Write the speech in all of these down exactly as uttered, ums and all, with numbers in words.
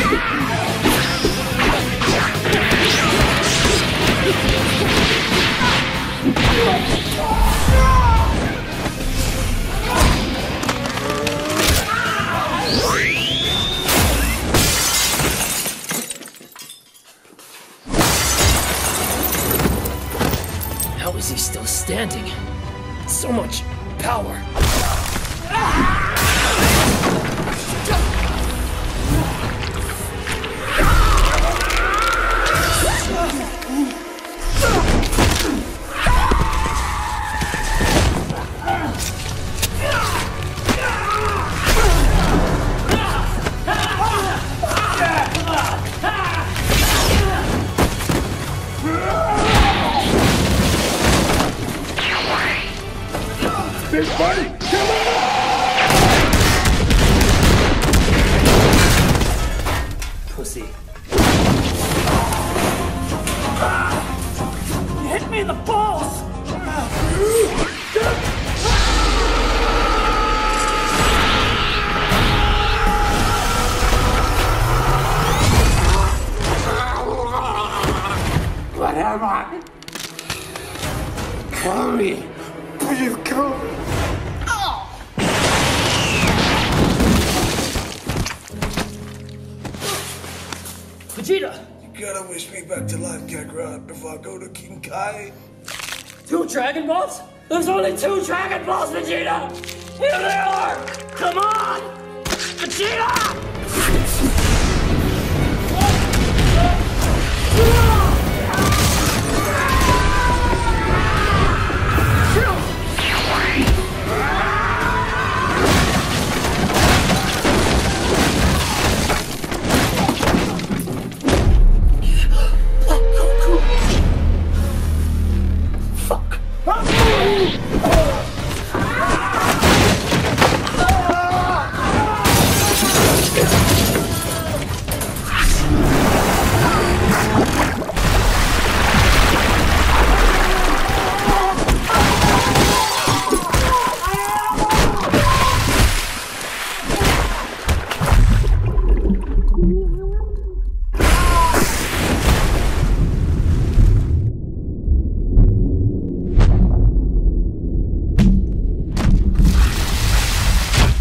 How is he still standing? So much power. Big buddy, kill him! Pussy. You hit me in the balls! What am I? Kill me! Please kill me! Vegeta! You gotta wish me back to life, Kakarot, before I go to King Kai. Two Dragon Balls? There's only two Dragon Balls, Vegeta! Here they are! Come on! Vegeta!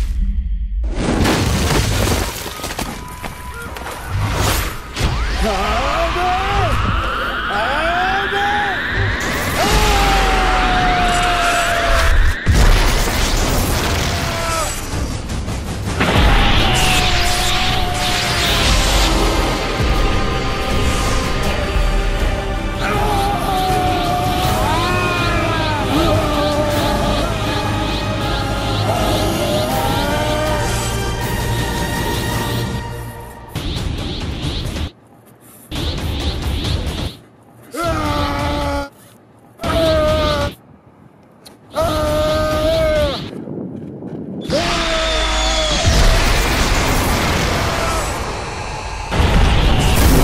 Ah!